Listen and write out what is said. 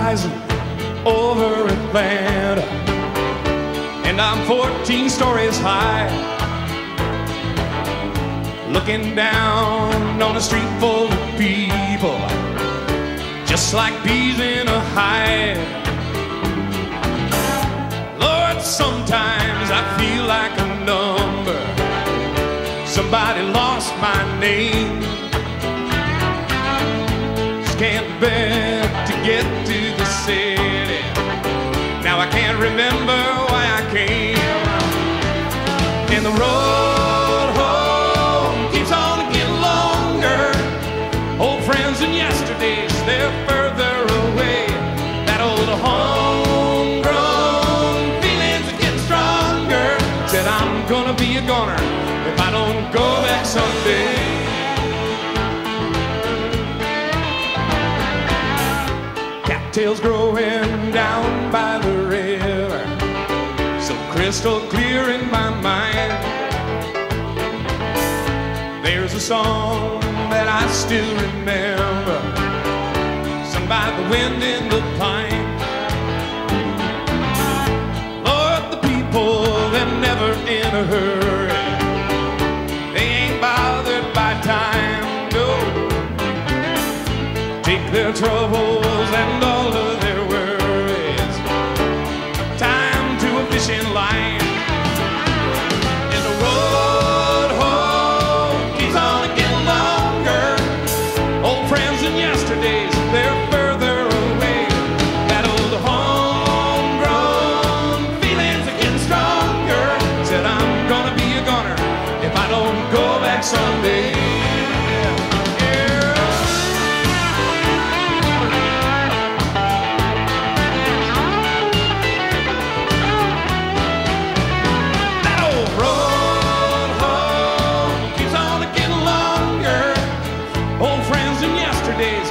horizon over Atlanta, and I'm 14 stories high, looking down on a street full of people, just like bees in a hive. Lord, sometimes I feel like a number. Somebody lost my name. Can't bear to get to the city. Now I can't remember why I came. And the road home keeps on getting longer. Old friends and yesterdays, they're further away. That old homegrown feelings are getting stronger. Said I'm gonna be a goner if I don't go back someday. Cattails growing down by the river, so crystal clear in my mind. There's a song that I still remember, sung by the wind in the pine. Lord, the people, they're never in a hurry. They ain't bothered by time, no. Take their troubles and all of their worries, time to a fishing line. And the road home keeps on getting longer. Old friends and yesterdays, they're further away. That old homegrown feelings are getting stronger. Said I'm gonna be a goner if I don't go back someday. Days